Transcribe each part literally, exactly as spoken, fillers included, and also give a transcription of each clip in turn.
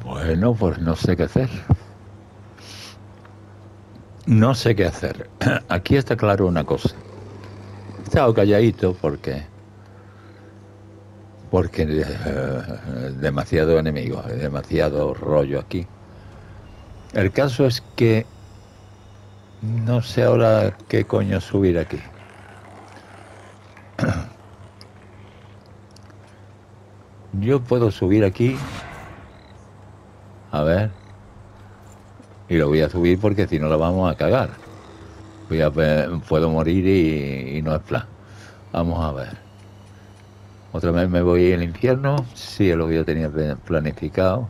Bueno, pues no sé qué hacer. No sé qué hacer. Aquí está claro una cosa. He estado calladito porque... Porque eh, demasiado enemigo, demasiado rollo aquí. El caso es que no sé ahora qué coño subir aquí. Yo puedo subir aquí, a ver, y lo voy a subir porque si no lo vamos a cagar. Voy a, puedo morir y, y no es plan. Vamos a ver. Otra vez me voy al infierno. Sí, es lo que yo tenía planificado.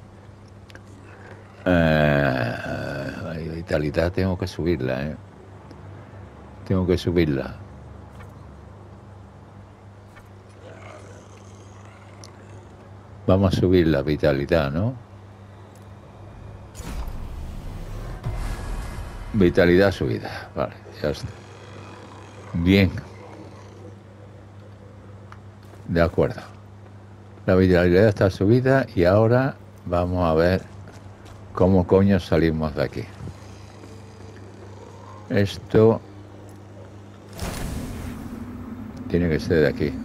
Eh, vitalidad tengo que subirla, ¿eh? Tengo que subirla. Vamos a subir la vitalidad, ¿no? Vitalidad subida. Vale, ya está. Bien. De acuerdo. La vitalidad está subida y ahora vamos a ver cómo coño salimos de aquí. Esto tiene que ser de aquí.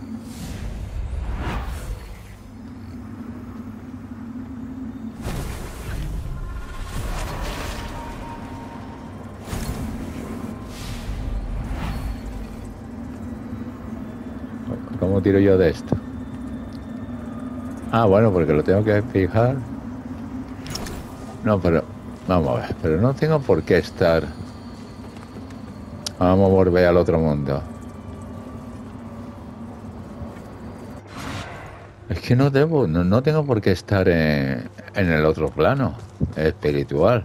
¿Cómo tiro yo de esto? Ah, bueno, porque lo tengo que fijar. No, pero... Vamos a ver, pero no tengo por qué estar... Vamos a volver al otro mundo. Es que no debo, no, no tengo por qué estar en, en el otro plano espiritual.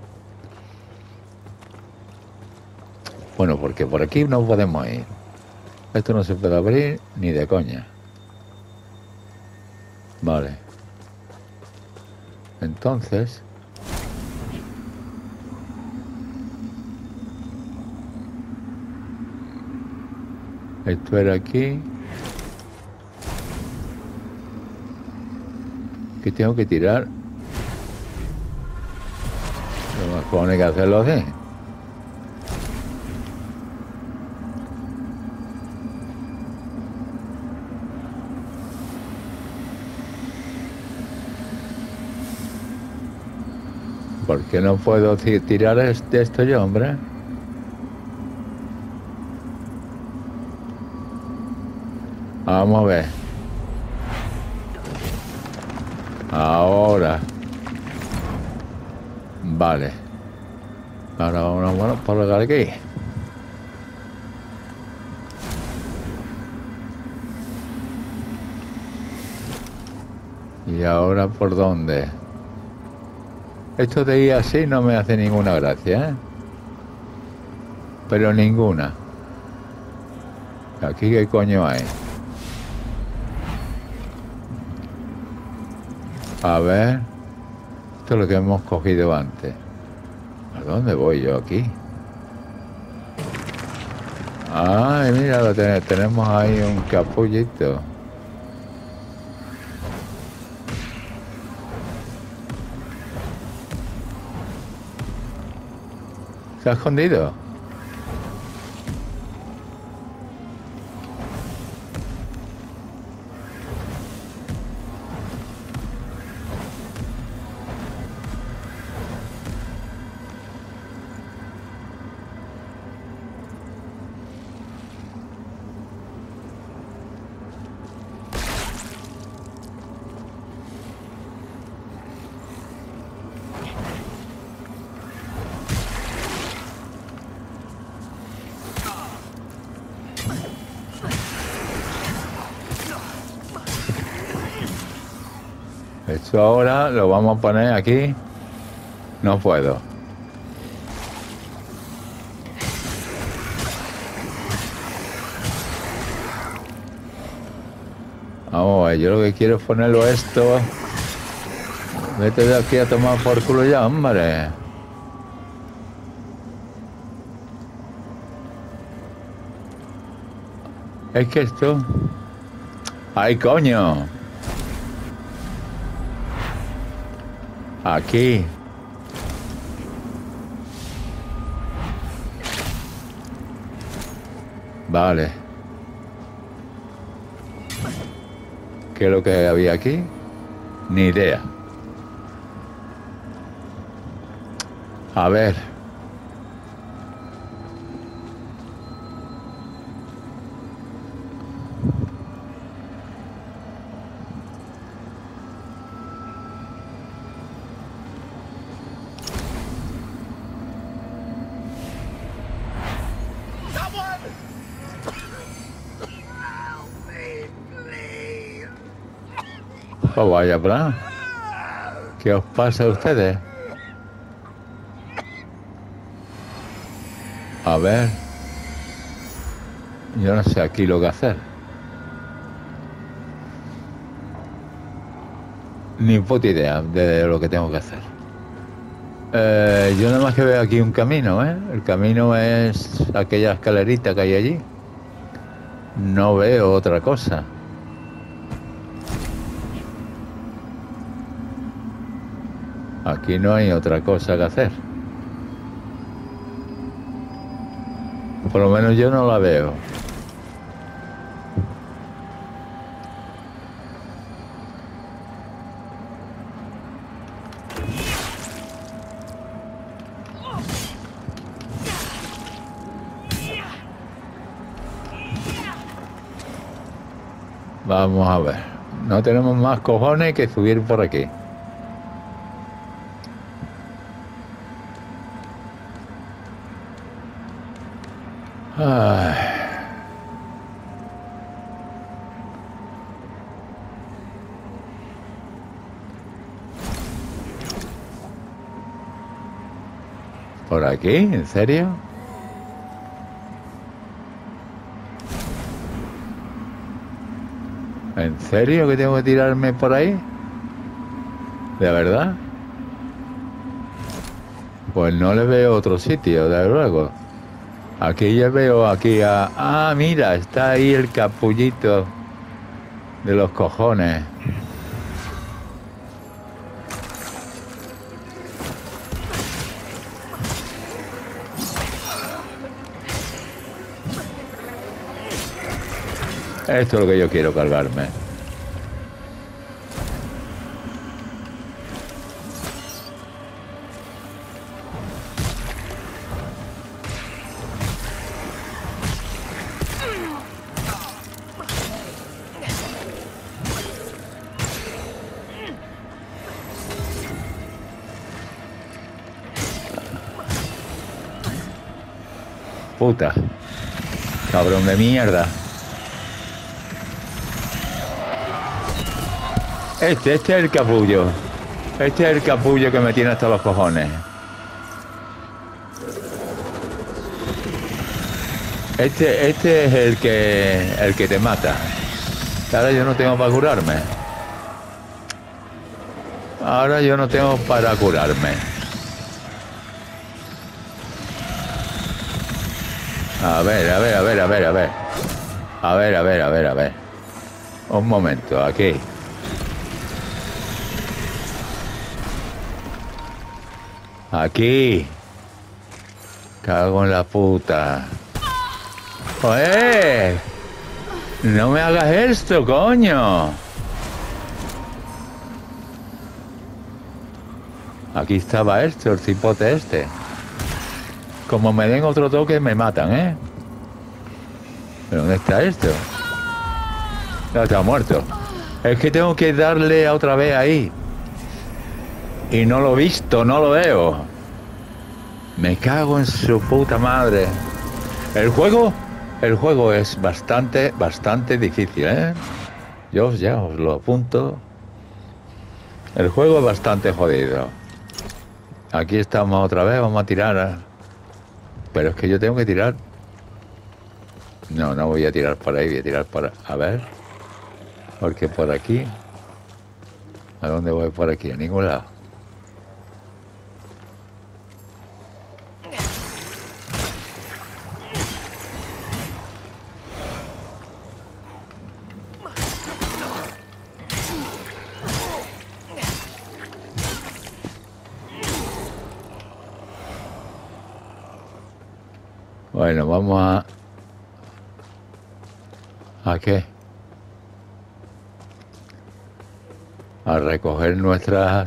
Bueno, porque por aquí no podemos ir. Esto no se puede abrir ni de coña. Vale. Entonces... Esto era aquí. Que tengo que tirar. Lo más pone que hacerlo así. ¿Por qué no puedo tirar de esto yo, hombre? Vamos a ver. Ahora. Vale. Ahora vamos bueno, por aquí. ¿Y ahora por dónde? Esto de ir así no me hace ninguna gracia, ¿eh? Pero ninguna. ¿Aquí qué coño hay? A ver. Esto es lo que hemos cogido antes. ¿A dónde voy yo aquí? Ay, mira, lo ten- tenemos ahí un capullito. ¿Se ha escondido? Esto ahora lo vamos a poner aquí. No puedo. Vamos a ver, yo lo que quiero es ponerlo esto. Vete de aquí a tomar por culo ya, hombre. Es que esto... ¡Ay, coño! Aquí. Vale. ¿Qué es lo que había aquí? Ni idea. A ver. Oh, vaya plan. ¿Qué os pasa a ustedes? A ver. Yo no sé aquí lo que hacer. Ni puta idea de lo que tengo que hacer. Eh, yo nada más que veo aquí un camino, ¿eh? El camino es aquella escalerita que hay allí. No veo otra cosa. Aquí no hay otra cosa que hacer. Por lo menos yo no la veo. Vamos a ver. No tenemos más cojones que subir por aquí. Ay. ¿Por aquí? ¿En serio? ¿En serio que tengo que tirarme por ahí? ¿De verdad? Pues no le veo otro sitio, de luego. Aquí ya veo aquí a... Ah, mira, está ahí el capullito de los cojones. Esto es lo que yo quiero cargarme. Puta. Cabrón de mierda. Este, este es el capullo. Este es el capullo que me tiene hasta los cojones. Este, este es el que, el que te mata. Ahora yo no tengo para curarme. Ahora yo no tengo para curarme. A ver, a ver, a ver, a ver, a ver. A ver, a ver, a ver, a ver. Un momento, aquí. Aquí. Cago en la puta. ¡Joder! No me hagas esto, coño. Aquí estaba esto, el cipote este. Como me den otro toque me matan, ¿eh? ¿Pero dónde está esto? Ya está muerto. Es que tengo que darle otra vez ahí. Y no lo he visto, no lo veo. Me cago en su puta madre. El juego, el juego es bastante, bastante difícil, ¿eh? Yo ya os lo apunto. El juego es bastante jodido. Aquí estamos otra vez, vamos a tirar. Pero es que yo tengo que tirar. No, no voy a tirar por ahí, voy a tirar por... A ver. Porque por aquí... ¿A dónde voy por aquí? A ningún lado. Bueno, vamos a... ¿A qué? A recoger nuestras...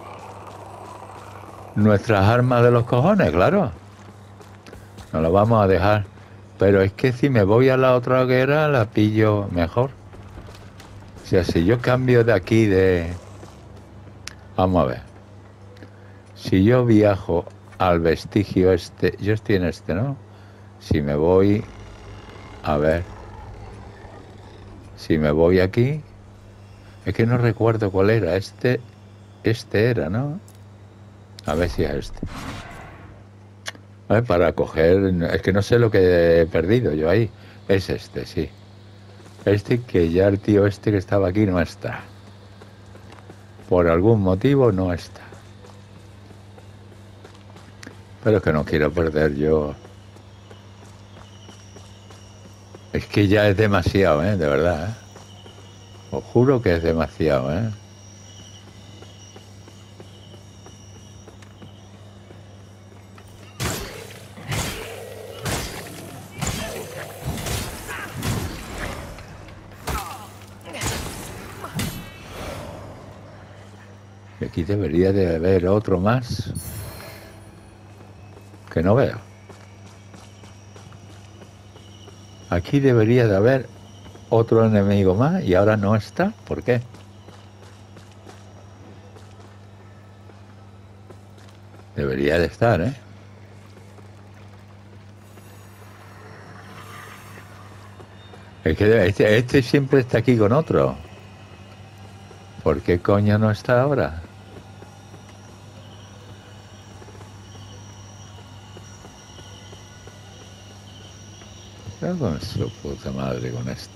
Nuestras armas de los cojones, claro. No las vamos a dejar. Pero es que si me voy a la otra hoguera, la pillo mejor. O sea, si yo cambio de aquí de... Vamos a ver. Si yo viajo al vestigio este... Yo estoy en este, ¿no? Si me voy... A ver... Si me voy aquí... Es que no recuerdo cuál era. Este... Este era, ¿no? A ver si es este. A ver, para coger... Es que no sé lo que he perdido yo ahí. Es este, sí. Este que ya el tío este que estaba aquí no está. Por algún motivo no está. Pero es que no quiero perder yo. Es que ya es demasiado, ¿eh? De verdad, ¿eh? Os juro que es demasiado, ¿eh? Y aquí debería de haber otro más que no veo. Aquí debería de haber otro enemigo más y ahora no está. ¿Por qué? Debería de estar, ¿eh? Es que este, este siempre está aquí con otro. ¿Por qué coño no está ahora? Con su puta madre con esto.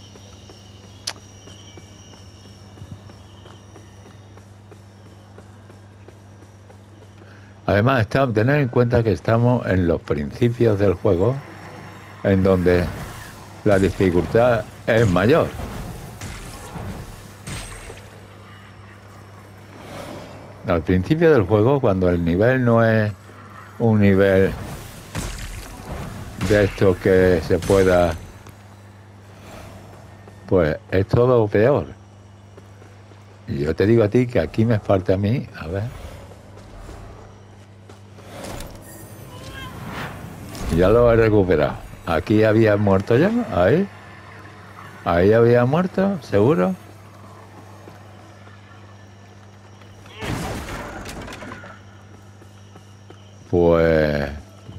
Además, está, tener en cuenta que estamos en los principios del juego, en donde la dificultad es mayor. Al principio del juego, cuando el nivel no es un nivel de esto que se pueda, pues es todo peor. Y yo te digo a ti que aquí me falta a mí, a ver. Ya lo he recuperado. Aquí había muerto ya, ahí. Ahí había muerto, seguro. Pues...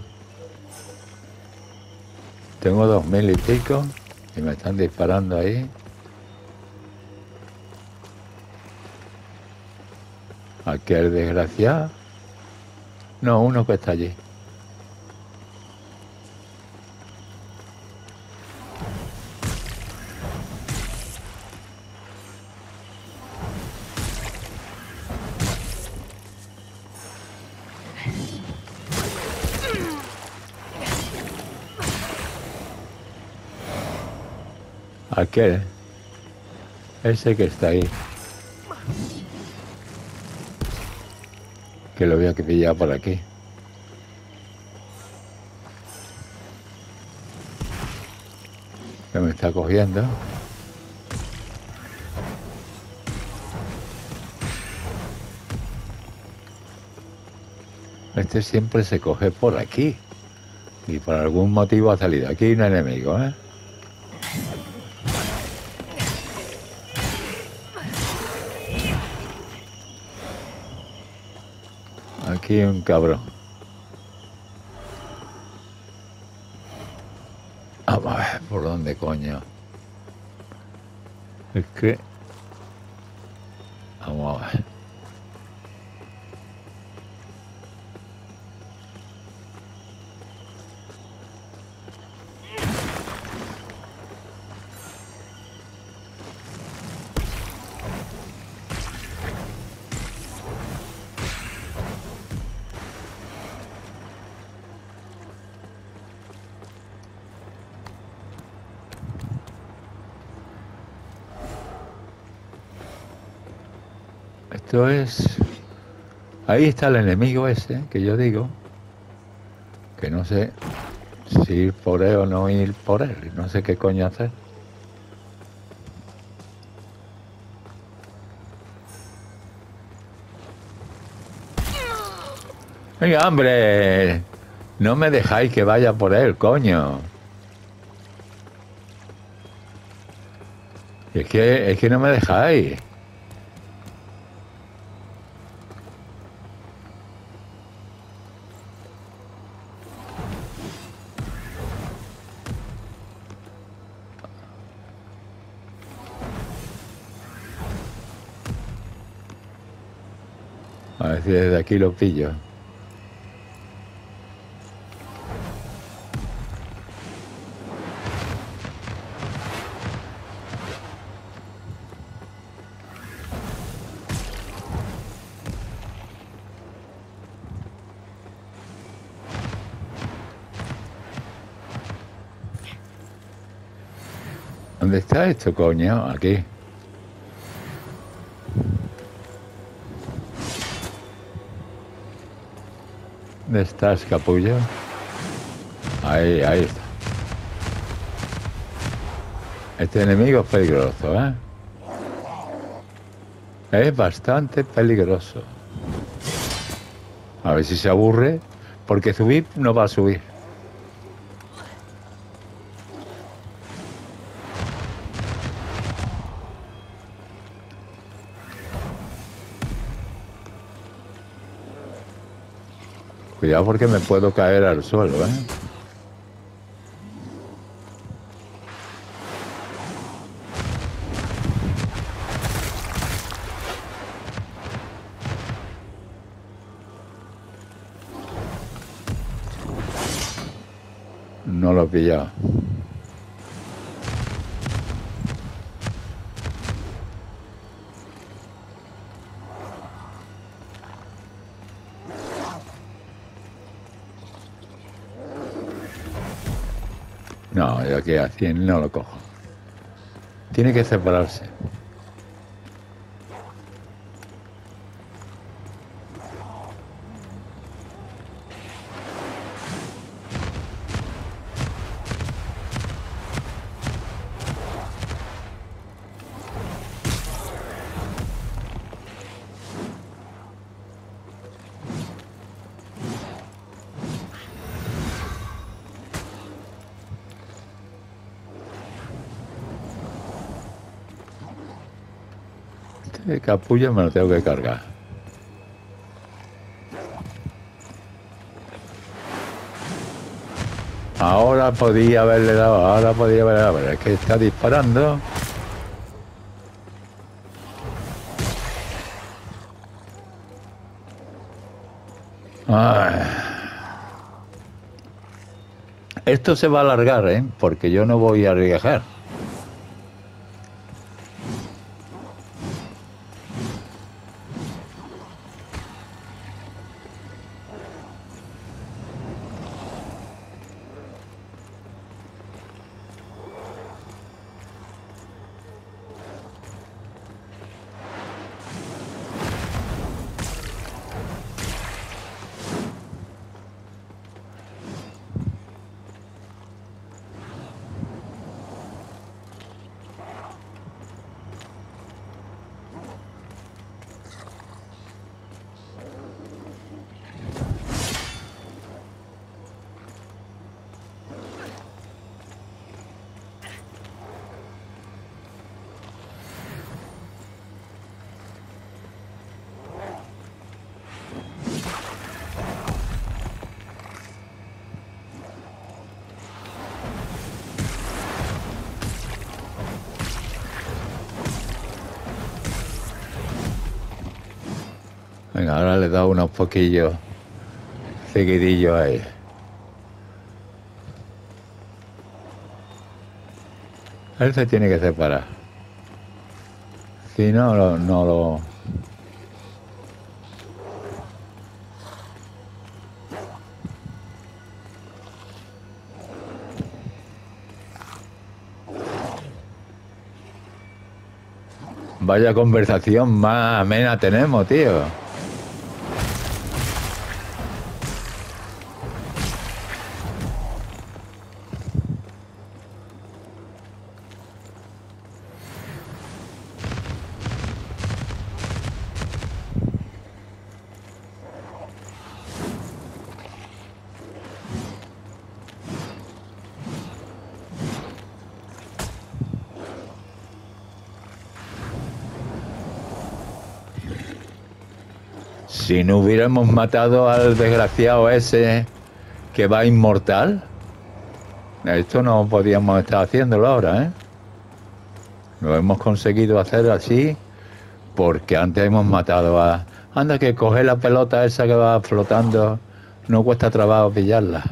Tengo dos mil y pico y me están disparando ahí. Aquel desgraciado. No, uno que está allí. Aquel. Ese que está ahí. Que lo voy a pillar por aquí. Que me está cogiendo. Este siempre se coge por aquí. Y por algún motivo ha salido. Aquí hay un enemigo, ¿eh? Aquí hay un cabrón. Vamos a ver por dónde coño. Es que... Vamos a ver. Esto es... Ahí está el enemigo ese, que yo digo. Que no sé si ir por él o no ir por él. No sé qué coño hacer. Venga, hombre. No me dejáis que vaya por él, coño. Es que, es que no me dejáis. A ver si desde aquí lo pillo. ¿Dónde está esto, coño? Aquí. ¿Dónde estás, capullo? Ahí, ahí está. Este enemigo es peligroso, ¿eh? Es bastante peligroso. A ver si se aburre, porque subir no va a subir. Cuidado porque me puedo caer al suelo, ¿eh? No lo he pillado. No, yo aquí a cien no lo cojo. Tiene que separarse. Este capullo me lo tengo que cargar. Ahora podía haberle dado, ahora podía haberle dado, pero es que está disparando. Ay. Esto se va a alargar, ¿eh? Porque yo no voy a arriesgar. Venga, ahora le he dado unos poquillos seguidillos a él. Él se tiene que separar. Si no, lo, no lo... Vaya conversación más amena tenemos, tío. Si no hubiéramos matado al desgraciado ese que va inmortal, esto no podíamos estar haciéndolo ahora, ¿eh? Lo hemos conseguido hacer así porque antes hemos matado a... Anda, que coger la pelota esa que va flotando no cuesta trabajo pillarla.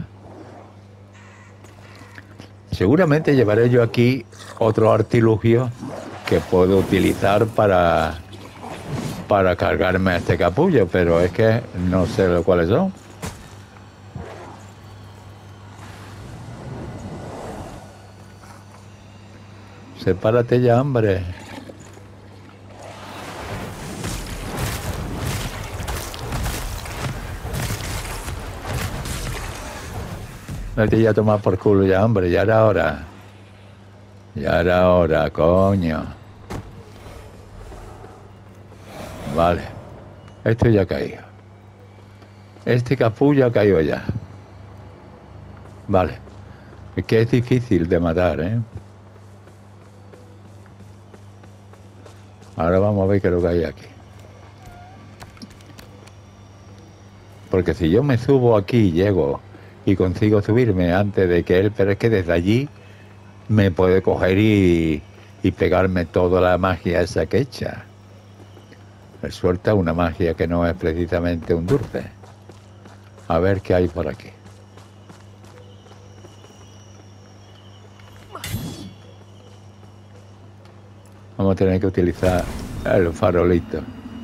Seguramente llevaré yo aquí otro artilugio que puedo utilizar para, para cargarme a este capullo, pero es que no sé cuáles son. Sepárate ya, hombre. Vete ya a tomar por culo ya, hombre, ya era hora. Ya era hora, coño. Vale. Esto ya ha caído. Este capullo ha caído ya. Vale. Es que es difícil de matar, ¿eh? Ahora vamos a ver qué es lo que hay aquí. Porque si yo me subo aquí, llego y consigo subirme antes de que él, pero es que desde allí me puede coger y, y pegarme toda la magia esa que echa. Me suelta una magia que no es precisamente un dulce. A ver qué hay por aquí. Vamos a tener que utilizar el farolito.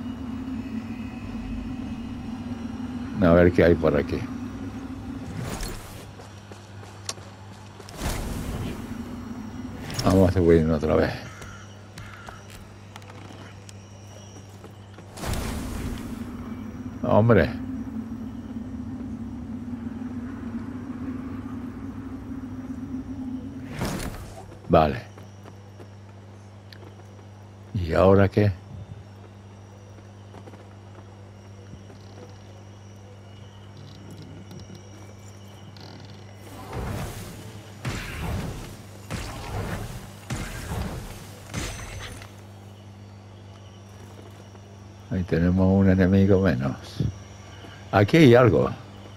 A ver qué hay por aquí. Vamos a subirnos otra vez. Hombre. Vale. ¿Y ahora qué? Ahí tenemos un enemigo menos. Aquí hay algo.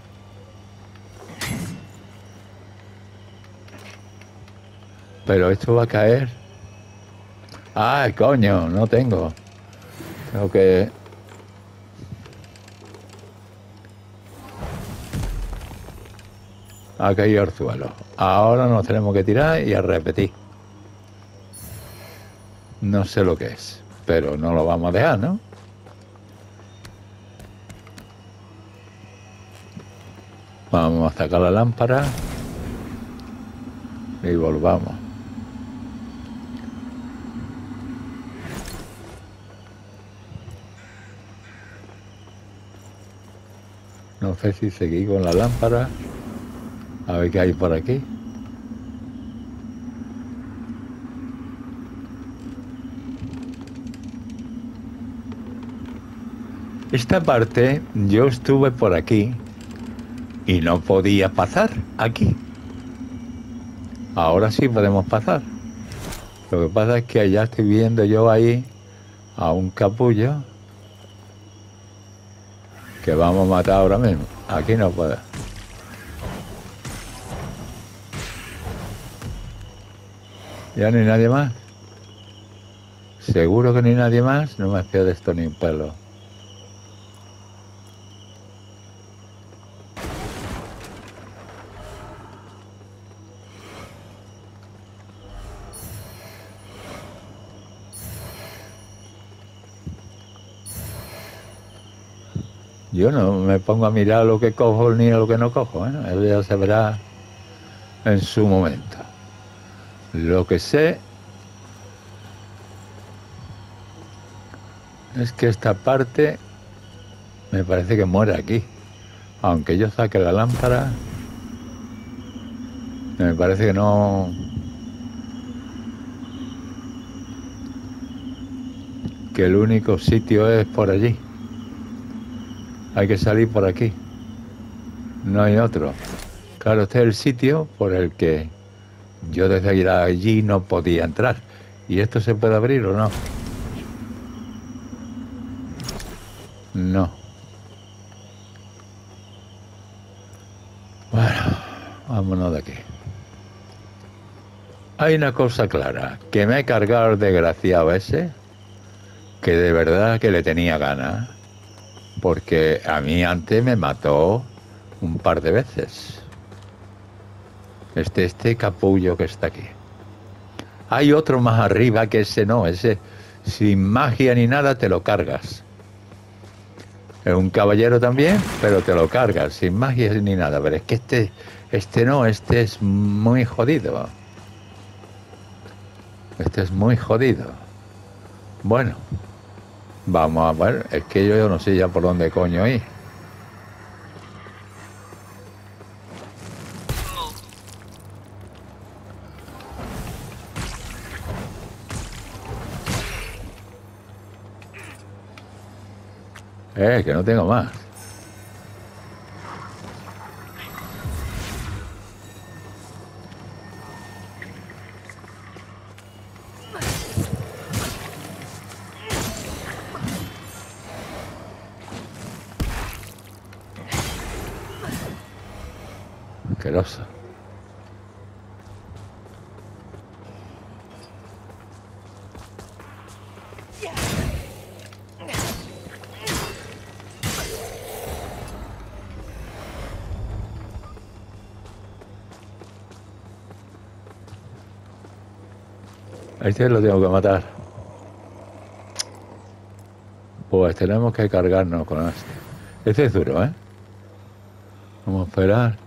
Pero esto va a caer. ¡Ay, coño! No tengo. Tengo que... Ha caído al suelo. Ahora nos tenemos que tirar y a repetir. No sé lo que es, pero no lo vamos a dejar, ¿no? Vamos a sacar la lámpara y volvamos. No sé si seguir con la lámpara. A ver qué hay por aquí. Esta parte yo estuve por aquí y no podía pasar aquí. Ahora sí podemos pasar. Lo que pasa es que allá estoy viendo yo ahí a un capullo que vamos a matar ahora mismo. Aquí no puedo. Ya ni nadie más. Seguro que ni nadie más. No me fío de esto ni un pelo. Yo no me pongo a mirar lo que cojo ni lo que no cojo, ¿eh? Él ya se verá en su momento. Lo que sé es que esta parte me parece que muere aquí. Aunque yo saque la lámpara, me parece que no... que el único sitio es por allí. Hay que salir por aquí. No hay otro. Claro, este es el sitio por el que yo desde allí no podía entrar. ¿Y esto se puede abrir o no? No. Vámonos de aquí. Hay una cosa clara, que me he cargado el desgraciado ese, que de verdad que le tenía ganas, porque a mí antes me mató un par de veces. Este, este capullo que está aquí. Hay otro más arriba que ese no, ese sin magia ni nada te lo cargas. Es un caballero también, pero te lo cargas, sin magia ni nada. Pero es que este, este no, este es muy jodido. Este es muy jodido. Bueno, vamos a ver, es que yo, yo no sé ya por dónde coño ir. Eh, que no tengo más. Asqueroso. Este lo tengo que matar. Pues tenemos que cargarnos con este. Este es duro, ¿eh? Vamos a esperar.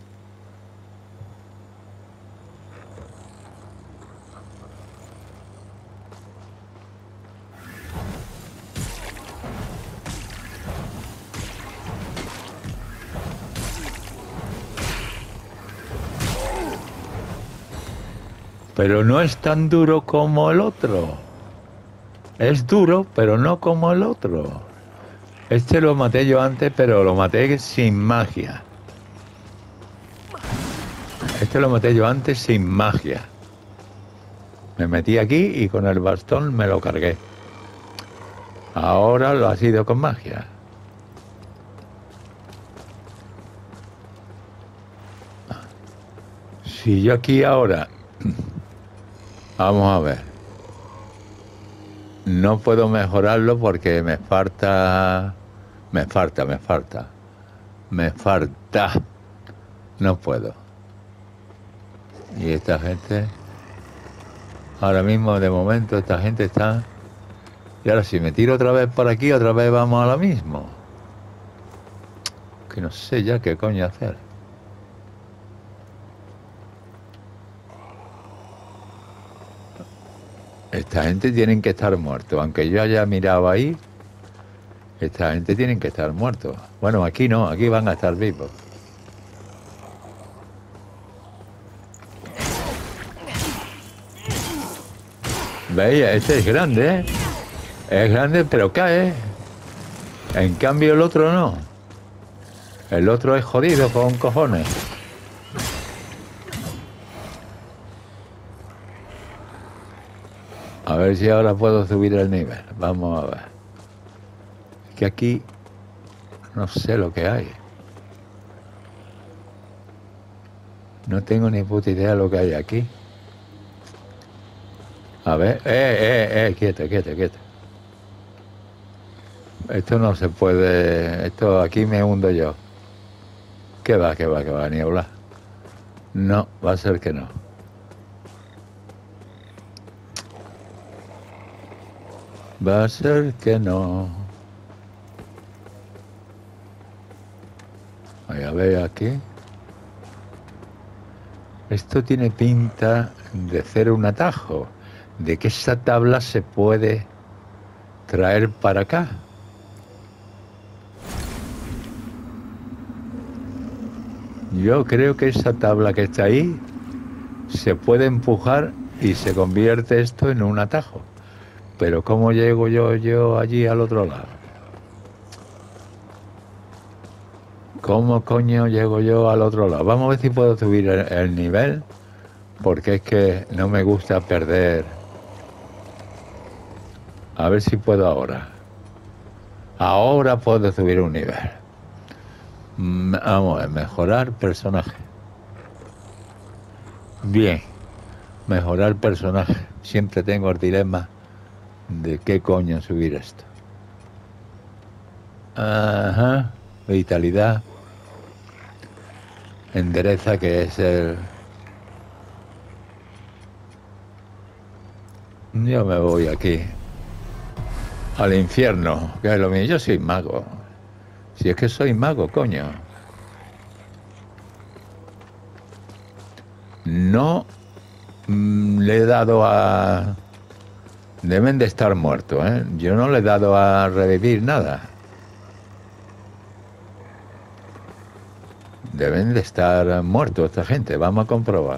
Pero no es tan duro como el otro. Es duro, pero no como el otro. Este lo maté yo antes, pero lo maté sin magia. Este lo maté yo antes sin magia. Me metí aquí y con el bastón me lo cargué. Ahora lo ha sido con magia. Si yo aquí ahora... Vamos a ver. No puedo mejorarlo porque me falta... Me falta, me falta. Me falta. No puedo. Y esta gente... Ahora mismo, de momento, esta gente está... Y ahora si me tiro otra vez por aquí, otra vez vamos a lo mismo. Que no sé ya qué coño hacer. Esta gente tienen que estar muertos. Aunque yo haya mirado ahí, esta gente tienen que estar muertos. Bueno, aquí no, aquí van a estar vivos. Veis, este es grande, ¿eh? Es grande, pero cae. En cambio el otro no. El otro es jodido con cojones. A ver si ahora puedo subir el nivel. Vamos a ver. Es que aquí no sé lo que hay. No tengo ni puta idea de lo que hay aquí. A ver. Eh, eh, eh, quieto, quieto, quieto. Esto no se puede... Esto aquí me hundo yo. ¿Qué va, qué va, qué va? Niebla. No, va a ser que no. Va a ser que no. A ver aquí. Esto tiene pinta de ser un atajo. De que esa tabla se puede traer para acá. Yo creo que esa tabla que está ahí se puede empujar y se convierte esto en un atajo. Pero ¿cómo llego yo, yo allí al otro lado? ¿Cómo coño llego yo al otro lado? Vamos a ver si puedo subir el, el nivel, porque es que no me gusta perder. A ver si puedo ahora. Ahora puedo subir un nivel. Vamos a ver, mejorar personaje. Bien, mejorar el personaje. Siempre tengo el dilema de qué coño subir esto. Ajá, vitalidad. Endereza, que es el... Yo me voy aquí al infierno, que es lo mío. Yo soy mago. Si es que soy mago, coño. No mm, le he dado a... Deben de estar muertos, ¿eh? Yo no le he dado a revivir nada. Deben de estar muertos esta gente. Vamos a comprobar.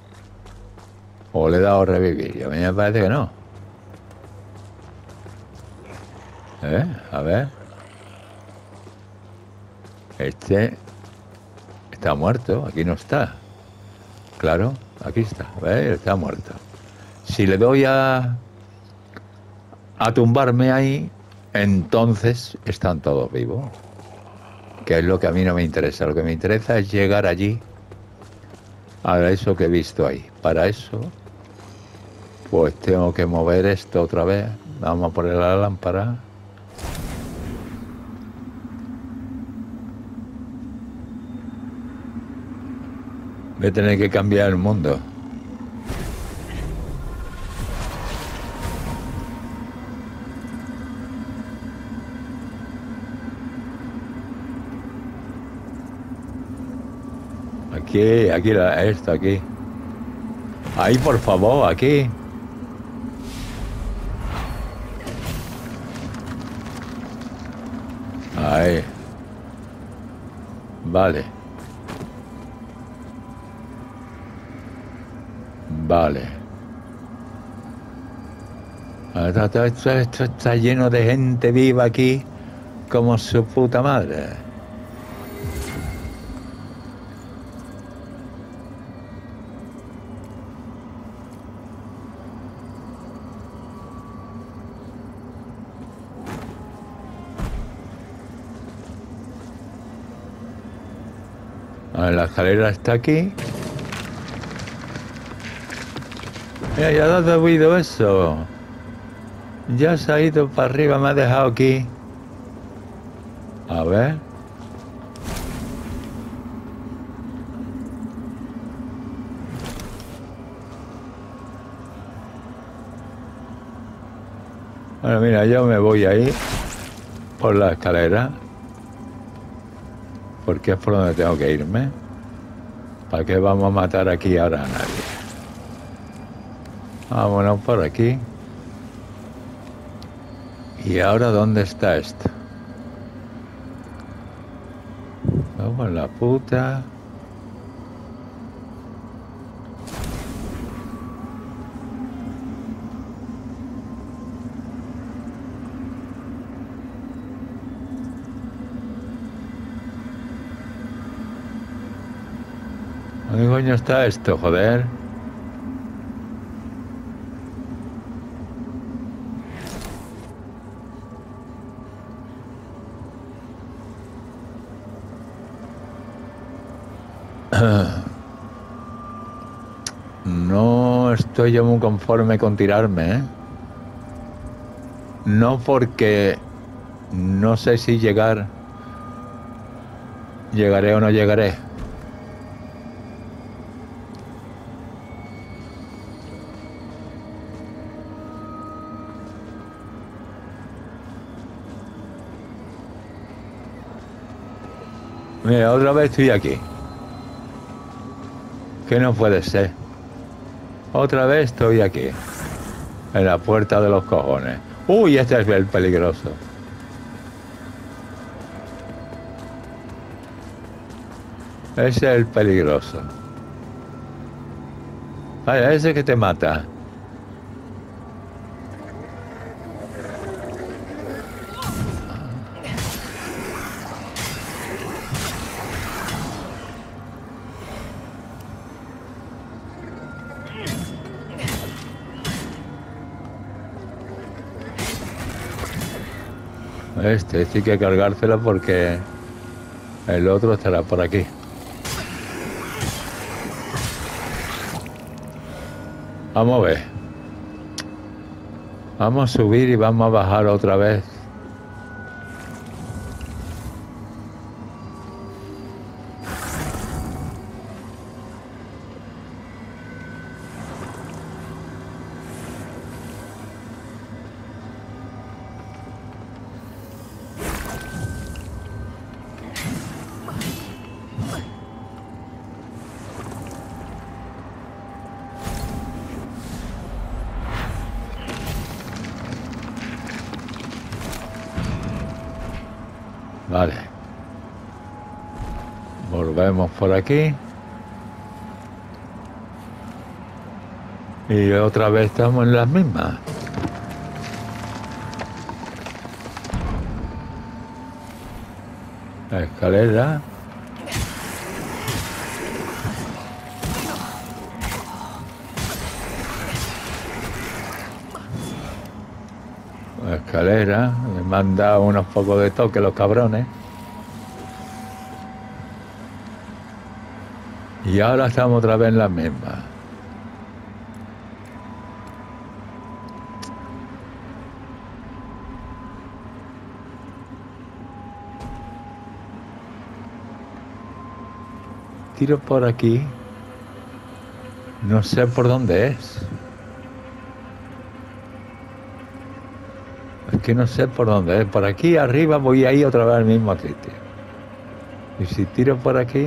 O le he dado a revivir. Y a mí me parece que no. ¿Eh? A ver. Este está muerto. Aquí no está. Claro, aquí está. ¿Ves? Está muerto. Si le doy a... a tumbarme ahí, entonces están todos vivos. Que es lo que a mí no me interesa. Lo que me interesa es llegar allí a eso que he visto ahí. Para eso, pues tengo que mover esto otra vez. Vamos a poner la lámpara. Voy a tener que cambiar el mundo. Aquí, aquí, la, esto, aquí. Ahí, por favor, aquí. Ahí. Vale. Vale. Esto, esto, esto está lleno de gente viva aquí, como su puta madre. A ver, la escalera está aquí. Mira, ya no has oído eso. Ya se ha ido para arriba, me ha dejado aquí. A ver. Bueno, mira, yo me voy ahí por la escalera. Porque es por donde tengo que irme. ¿Para qué vamos a matar aquí ahora a nadie? Vámonos por aquí. ¿Y ahora dónde está esto? Vamos, la puta. ¿Dónde coño está esto, joder? No estoy yo muy conforme con tirarme, ¿eh? No porque no sé si llegar, llegaré o no llegaré. Mira, otra vez estoy aquí. Que no puede ser. Otra vez estoy aquí. En la puerta de los cojones. Uy, este es el peligroso. Ese es el peligroso. Vaya, ese que te mata. Este sí que hay que cargárselo porque el otro estará por aquí. Vamos a ver. Vamos a subir y vamos a bajar otra vez. Vale. Volvemos por aquí. Y otra vez estamos en las mismas. La escalera. La escalera. Me han dado unos pocos de toque los cabrones. Y ahora estamos otra vez en las mismas. Tiro por aquí. No sé por dónde es. Es que no sé por dónde es. Por aquí arriba voy a ir otra vez al mismo sitio. Y si tiro por aquí...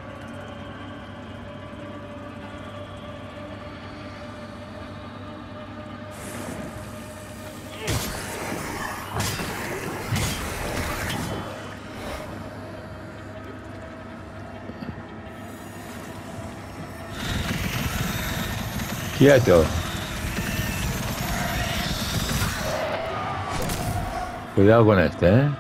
Quieto. Cuidado con este, ¿eh?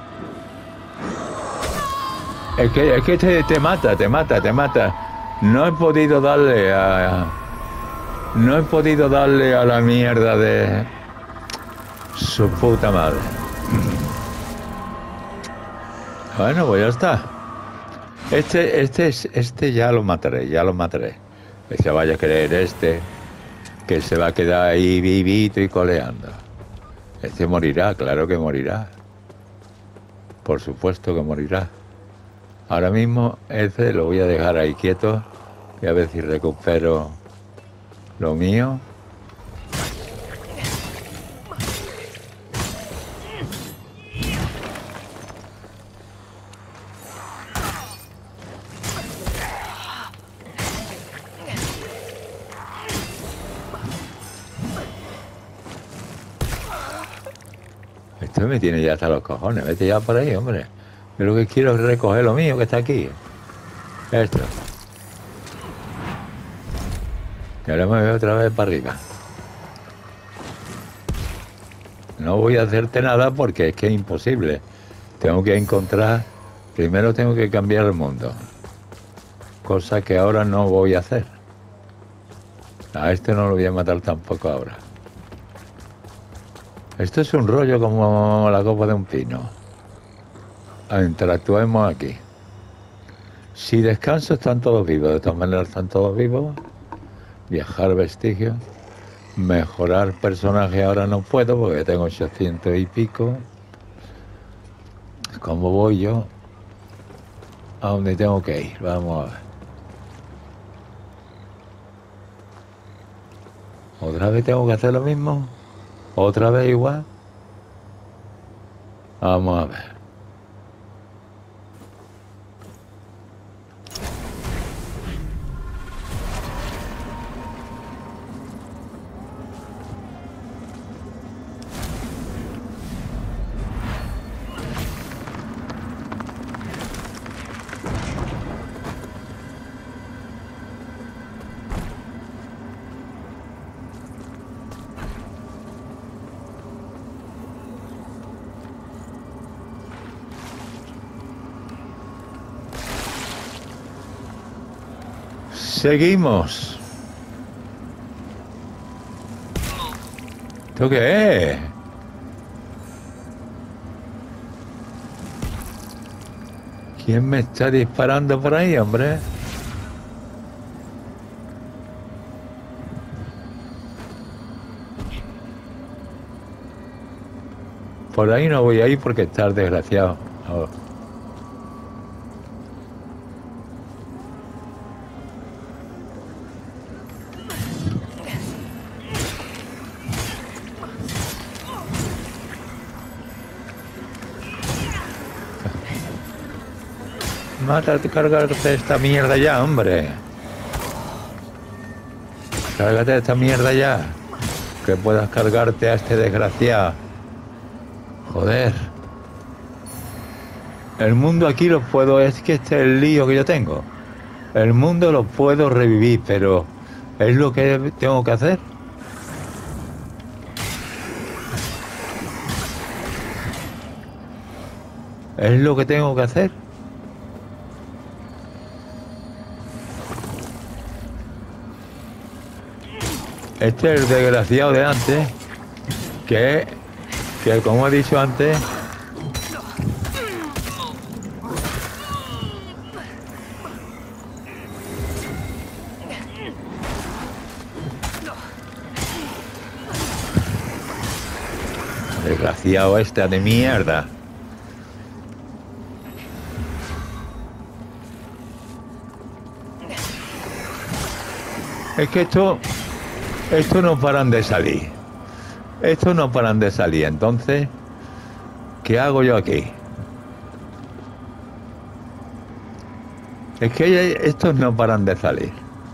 Es que, es que te, te mata, te mata, te mata. No he podido darle a... No he podido darle a la mierda de... Su puta madre. Bueno, pues ya está. Este, este, este ya lo mataré, ya lo mataré. Que se vaya a creer este... que se va a quedar ahí vivito y coleando. Este morirá, claro que morirá. Por supuesto que morirá. Ahora mismo este lo voy a dejar ahí quieto y a ver si recupero lo mío. Esto me tiene ya hasta los cojones. Vete ya por ahí, hombre. Yo lo que quiero es recoger lo mío que está aquí. Esto. Y ahora me voy otra vez para arriba. No voy a hacerte nada porque es que es imposible. Tengo que encontrar... Primero tengo que cambiar el mundo. Cosa que ahora no voy a hacer. A este no lo voy a matar tampoco ahora. Esto es un rollo como la copa de un pino. Interactuemos aquí. Si descanso están todos vivos. De todas maneras están todos vivos. Viajar vestigios. Mejorar personaje ahora no puedo porque tengo ochocientos y pico. ¿Cómo voy yo? ¿A dónde tengo que ir? Vamos a ver. ¿Otra vez tengo que hacer lo mismo? ¿Otra vez igual? Vamos a ver. Seguimos. ¿Esto qué es? ¿Quién me está disparando por ahí, hombre? Por ahí no voy a ir porque está el desgraciado. Oh. Mátate, cárgate esta mierda ya, hombre. Cárgate esta mierda ya. Que puedas cargarte a este desgraciado. Joder. El mundo aquí lo puedo... Es que este es el lío que yo tengo. El mundo lo puedo revivir, pero... ¿es lo que tengo que hacer? ¿Es lo que tengo que hacer? Este es el desgraciado de antes, que, que como he dicho antes, desgraciado este de mierda. Es que esto... Estos no paran de salir. Estos no paran de salir. Entonces, ¿qué hago yo aquí? Es que estos no paran de salir.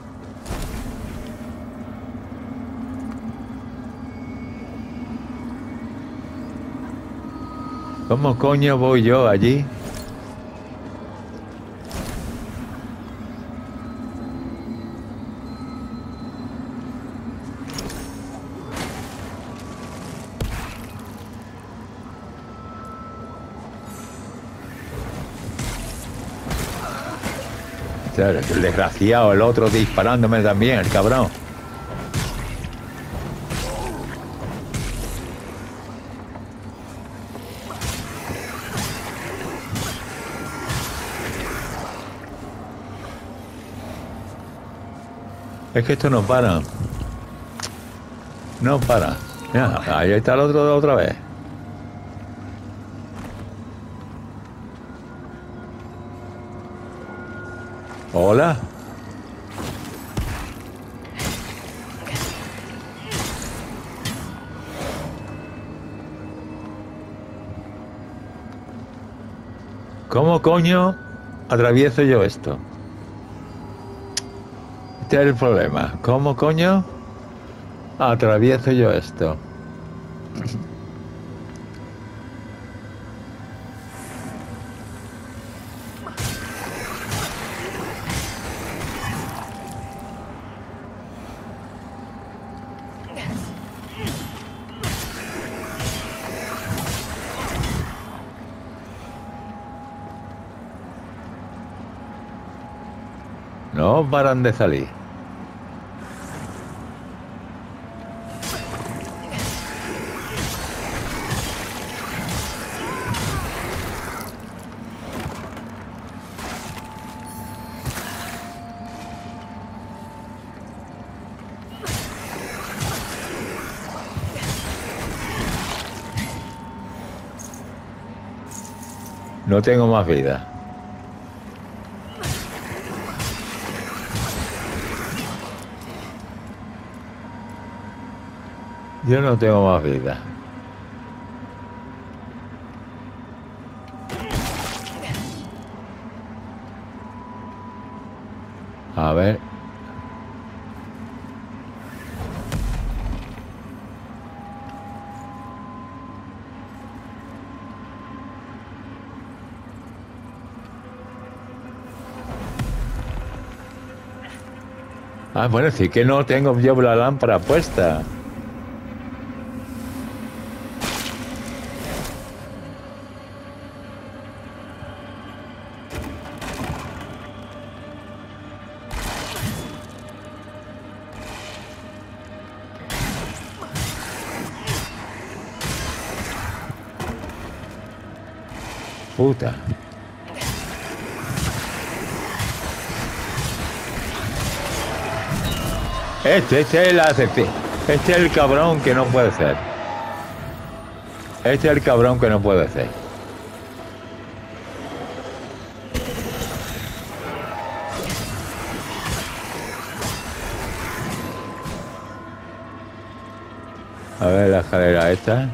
¿Cómo coño voy yo allí? El desgraciado, el otro disparándome también, el cabrón. Es que esto no para. No para. Mira, ahí está el otro de otra vez. Hola. ¿Cómo coño atravieso yo esto? Este es el problema. ¿Cómo coño atravieso yo esto? No paran de salir. No tengo más vida. Yo no tengo más vida. A ver. Ah, bueno, sí que no tengo yo la lámpara puesta. Puta. Este, este es el A C P. Este es el cabrón que no puede ser. Este es el cabrón que no puede ser. A ver la escalera esta.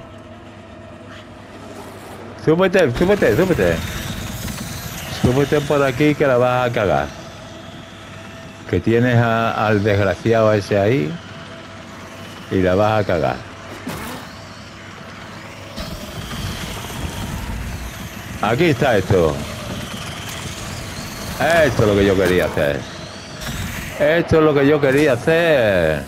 Súbete, súbete, súbete. Súbete por aquí que la vas a cagar. Que tienes a, al desgraciado ese ahí y la vas a cagar. Aquí está esto. Esto es lo que yo quería hacer. Esto es lo que yo quería hacer.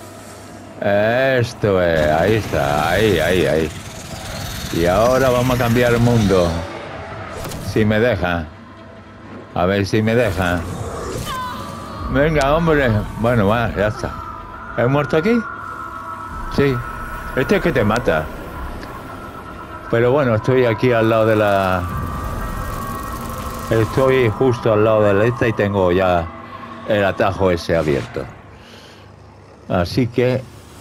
Esto es, ahí está, ahí, ahí, ahí. Y ahora vamos a cambiar el mundo. Si me deja. A ver si me deja. Venga, hombre. Bueno, va, ya está. ¿He muerto aquí? Sí. Este es que te mata. Pero bueno, estoy aquí al lado de la... Estoy justo al lado de la esta y tengo ya el atajo ese abierto. Así que...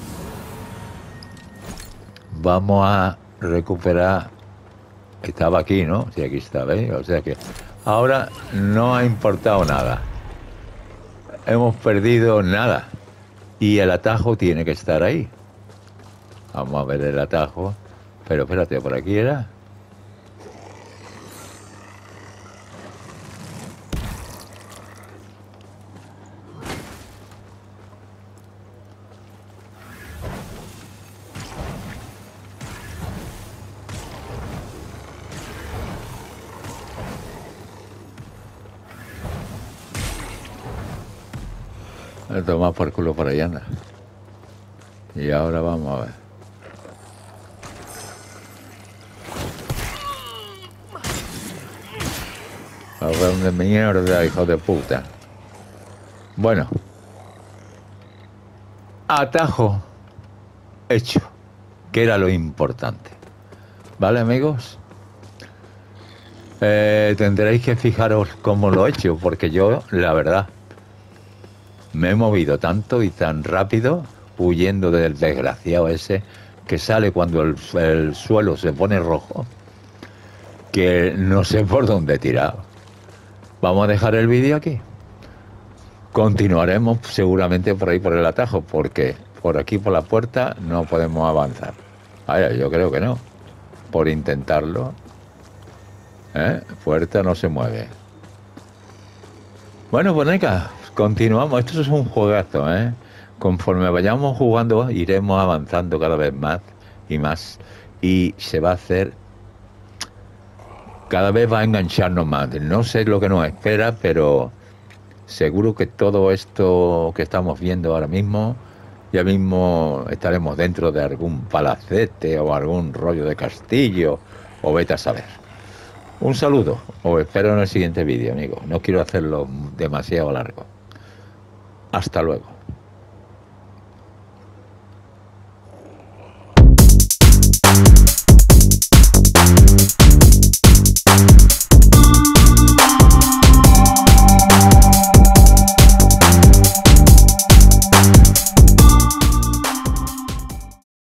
Vamos a recuperar... Estaba aquí, ¿no? Sí, aquí está, ¿veis? O sea que ahora no ha importado nada. Hemos perdido nada. Y el atajo tiene que estar ahí. Vamos a ver el atajo. Pero espérate, ¿por aquí era? Me toma por culo por ahí anda. Y ahora vamos a ver. A ver dónde mierda, hijo de puta. Bueno. Atajo hecho. Que era lo importante. ¿Vale, amigos? Eh, tendréis que fijaros cómo lo he hecho. Porque yo, la verdad... Me he movido tanto y tan rápido, huyendo del desgraciado ese, que sale cuando el, el suelo se pone rojo, que no sé por dónde he tirado. Vamos a dejar el vídeo aquí. Continuaremos seguramente por ahí por el atajo, porque por aquí por la puerta no podemos avanzar. Vaya, yo creo que no. Por intentarlo. ¿Eh? Puerta no se mueve. Bueno, pues venga. Continuamos, esto es un juegazo, ¿eh? Conforme vayamos jugando, iremos avanzando cada vez más y más. Y se va a hacer... Cada vez va a engancharnos más. No sé lo que nos espera, pero seguro que todo esto que estamos viendo ahora mismo, ya mismo estaremos dentro de algún palacete o algún rollo de castillo, o vete a saber. Un saludo, os espero en el siguiente vídeo, amigos. No quiero hacerlo demasiado largo. Hasta luego.